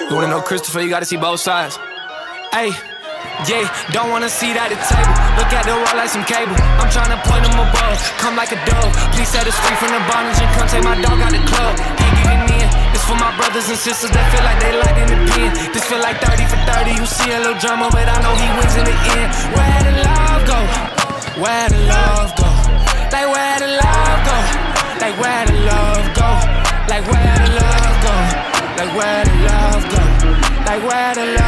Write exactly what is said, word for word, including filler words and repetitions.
You wanna know Christopher, you gotta see both sides. Hey, yeah, don't wanna see that at the table. Look at the wall like some cable. I'm tryna point them above, come like a dove. Please set us free from the bondage and come take my dog out the club. Ain't giving in, this for my brothers and sisters that feel like they locked in the pen. This feel like thirty for thirty, you see a little drama, but I know he wins in the end. Where the love go? Where the love go? Like where the love go? Like where the love go? Like where the love go? Like where the love go? Like where the love